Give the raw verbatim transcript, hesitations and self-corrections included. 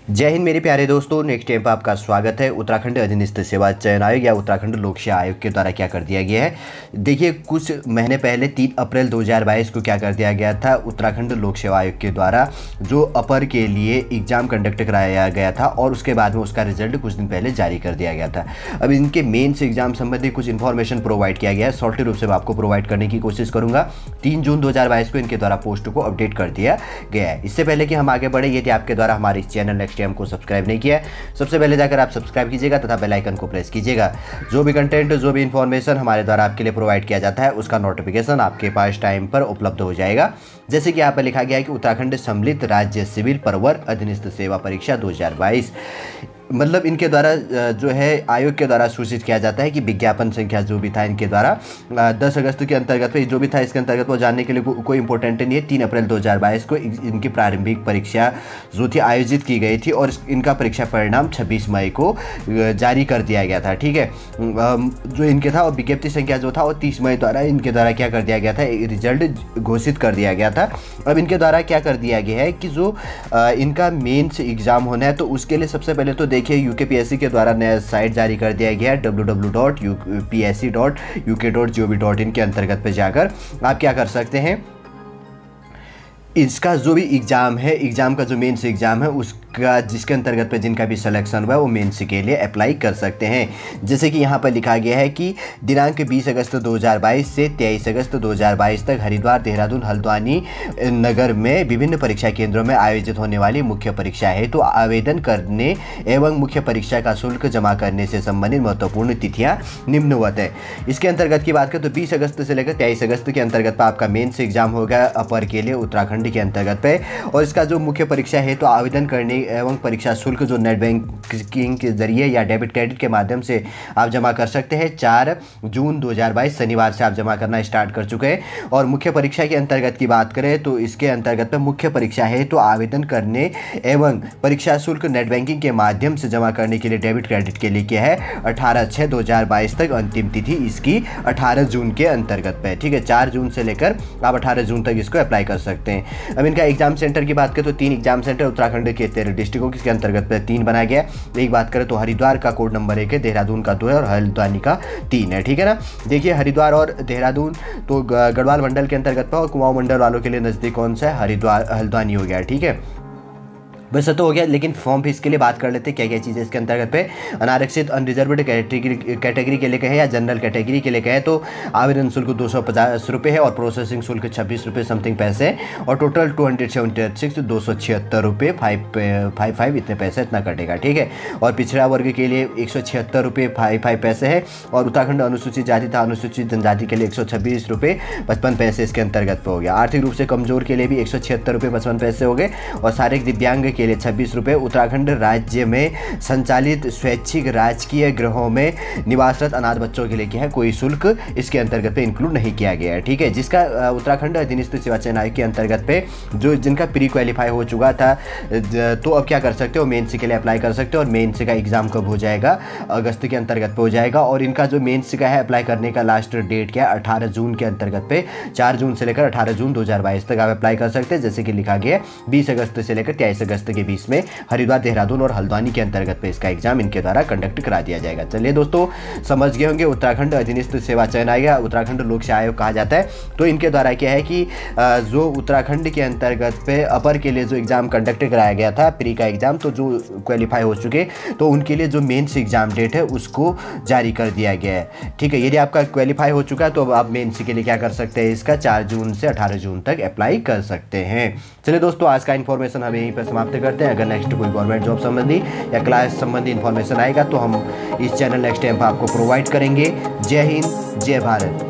जय हिंद मेरे प्यारे दोस्तों, नेक्स्ट टाइम पर आपका स्वागत है। उत्तराखंड अधीनस्थ सेवा चयन आयोग या उत्तराखंड लोक सेवा आयोग के द्वारा क्या कर दिया गया है। देखिए, कुछ महीने पहले तीन अप्रैल दो हज़ार बाईस को क्या कर दिया गया था, उत्तराखंड लोक सेवा आयोग के द्वारा जो अपर के लिए एग्ज़ाम कंडक्ट कराया गया था और उसके बाद में उसका रिजल्ट कुछ दिन पहले जारी कर दिया गया था। अब इनके मेन्स एग्जाम संबंधी कुछ इन्फॉर्मेशन प्रोवाइड किया गया है, शॉर्ट रूप से मैं आपको प्रोवाइड करने की कोशिश करूँगा। तीन जून दो हज़ार बाईस को इनके द्वारा पोस्ट को अपडेट कर दिया गया है। इससे पहले कि हम आगे बढ़े, यदि आपके द्वारा हमारे इस चैनल नेक्स्ट टाइम को सब्सक्राइब नहीं किया है, सबसे पहले जाकर आप सब्सक्राइब कीजिएगा तथा बेल आइकन को प्रेस कीजिएगा। जो भी कंटेंट, जो भी इंफॉर्मेशन हमारे द्वारा आपके लिए प्रोवाइड किया जाता है, उसका नोटिफिकेशन आपके पास टाइम पर उपलब्ध हो जाएगा। जैसे कि यहाँ पर लिखा गया है कि उत्तराखंड सम्मिलित राज्य सिविल प्रवर अधीनस्थ सेवा परीक्षा दो हज़ार बाईस, मतलब इनके द्वारा जो है आयोग के द्वारा सूचित किया जाता है कि विज्ञापन संख्या जो भी था इनके द्वारा दस अगस्त के अंतर्गत पे जो भी था, इसके अंतर्गत वो जानने के लिए को, कोई इंपॉर्टेंट नहीं है। तीन अप्रैल दो हज़ार बाईस को इनकी प्रारंभिक परीक्षा जो थी आयोजित की गई थी और इनका परीक्षा परिणाम छब्बीस मई को जारी कर दिया गया था। ठीक है, जो इनके था और विज्ञप्ति संख्या जो था वो तीस मई द्वारा इनके द्वारा क्या कर दिया गया था, रिजल्ट घोषित कर दिया गया था। अब इनके द्वारा क्या कर दिया गया है कि जो इनका मेन्स एग्ज़ाम होना है, तो उसके लिए सबसे पहले तो देखिए यूकेपीएससी के द्वारा नया साइट जारी कर दिया गया है W W W dot U P S C dot U K dot G O V dot in के अंतर्गत पे जाकर आप क्या कर सकते हैं, इसका जो भी एग्ज़ाम है, एग्ज़ाम का जो मेंस एग्ज़ाम है उसका जिसके अंतर्गत पे जिनका भी सिलेक्शन हुआ है वो मेंस के लिए अप्लाई कर सकते हैं। जैसे कि यहाँ पर लिखा गया है कि दिनांक बीस अगस्त दो हज़ार बाईस से तेईस अगस्त दो हज़ार बाईस तक हरिद्वार, देहरादून, हल्द्वानी नगर में विभिन्न परीक्षा केंद्रों में आयोजित होने वाली मुख्य परीक्षा है तो आवेदन करने एवं मुख्य परीक्षा का शुल्क जमा करने से संबंधित महत्वपूर्ण तिथियाँ निम्नवत है। इसके अंतर्गत की बात करें तो बीस अगस्त से लेकर तेईस अगस्त के अंतर्गत पर आपका मेन्स एग्जाम होगा अपर के लिए उत्तराखंड के अंतर्गत पे, और इसका जो मुख्य परीक्षा है तो आवेदन करने एवं परीक्षा शुल्क जो नेट बैंकिंग के जरिए या डेबिट क्रेडिट के माध्यम से आप जमा कर सकते हैं। चार जून दो हज़ार बाईस शनिवार से आप जमा करना स्टार्ट कर चुके हैं। और मुख्य परीक्षा के अंतर्गत की बात करें तो इसके अंतर्गत में मुख्य परीक्षा है तो आवेदन करने एवं परीक्षा शुल्क नेट बैंकिंग के माध्यम से जमा करने के लिए डेबिट क्रेडिट के लिए क्या है अठारह छः दो हज़ार बाईस तक अंतिम तिथि इसकी अठारह जून के अंतर्गत पे। ठीक है, चार जून से लेकर आप अठारह जून तक इसको अप्लाई कर सकते हैं। अब इनका एग्जाम सेंटर की बात करें तो तीन एग्जाम सेंटर उत्तराखंड के तेरह डिस्ट्रिक्टों के अंतर्गत पे तीन बनाया गया है। एक बात करें तो हरिद्वार का कोड नंबर एक है, देहरादून का दो है और हल्द्वानी का तीन है। ठीक है ना, देखिए हरिद्वार और देहरादून तो गढ़वाल मंडल के अंतर्गत पर और कुमाऊं मंडल वालों के लिए नज़दीक कौन सा है, हरिद्वार हल्द्वानी हो गया। ठीक है, वैसे तो हो गया, लेकिन फॉर्म फीस के लिए बात कर लेते हैं क्या क्या चीज़ें इसके अंतर्गत पे। अनारक्षित अनरिजर्व्ड कैटेगरी कैटेगरी के लिए कहें या जनरल कैटेगरी के लिए कहें तो आवेदन शुल्क दो सौ पचास रुपये है और प्रोसेसिंग शुल्क छब्बीस रुपये समथिंग पैसे है और total two hundred seventy six दो सौ छिहत्तर रुपये फाइव फाइव फाइव इतने पैसे इतना कटेगा। ठीक है, और पिछड़ा वर्ग के लिए एक सौ छिहत्तर रुपये फाइव फाइव पैसे है और उत्तराखंड अनुसूचित जाति तथा अनुसूचित जनजाति के लिए एक सौ छब्बीस रुपये पचपन पैसे इसके अंतर्गत पे हो गया। आर्थिक रूप से कमजोर के लिए भी एक सौ छिहत्तर रुपये पचपन पैसे हो गए और शारीरिक दिव्यांग के लिए छब्बीस रुपये। उत्तराखंड राज्य में संचालित स्वैच्छिक राजकीय गृहों में निवासरत अनाथ बच्चों के लिए क्या है कोई शुल्क इसके अंतर्गत पे इंक्लूड नहीं किया गया है। ठीक है, जिसका उत्तराखंड अधीनस्थ सेवा चयन आयोग के अंतर्गत पे जो जिनका प्री क्वालिफाई हो चुका था तो अब क्या कर सकते हो, मेंस के लिए अप्लाई कर सकते हो। और मेंस का एग्जाम कब हो जाएगा, अगस्त के अंतर्गत पे हो जाएगा। और इनका जो मेंस का है अप्लाई करने का लास्ट डेट क्या है, अठारह जून के अंतर्गत पे, चार जून से लेकर अठारह जून दो हज़ार बाईस तक आप अप्लाई कर सकते हैं। जैसे कि लिखा गया बीस अगस्त से लेकर तेईस अगस्त के बीच में हरिद्वार, देहरादून और हल्द्वानी के अंतर्गत पे इसका एग्जाम इनके द्वारा कंडक्ट करा दिया जाएगा। चलिए दोस्तों, समझ गए होंगे उत्तराखंड अधीनस्थ सेवा चयन आयोग, उत्तराखंड लोक सेवा आयोग कहा जाता है। तो इनके द्वारा क्या है कि जो उत्तराखंड के अंतर्गत पे अपर के लिए जो एग्जाम कंडक्ट कराया गया था प्री का एग्जाम, तो जो क्वालिफाई हो चुके तो उनके लिए जो मेन्स एग्जाम डेट है उसको जारी कर दिया गया है। ठीक है, यदि आपका क्वालिफाई हो चुका है तो आप मेन्स के लिए क्या कर सकते हैं, इसका चार जून से अठारह जून तक अप्लाई कर सकते हैं। चलिए दोस्तों, आज का इन्फॉर्मेशन हम यहीं पर समाप्त करते हैं। अगर नेक्स्ट कोई गवर्नमेंट जॉब संबंधी या क्लास संबंधी इन्फॉर्मेशन आएगा तो हम इस चैनल नेक्स्ट टाइम पर आपको प्रोवाइड करेंगे। जय हिंद, जय भारत।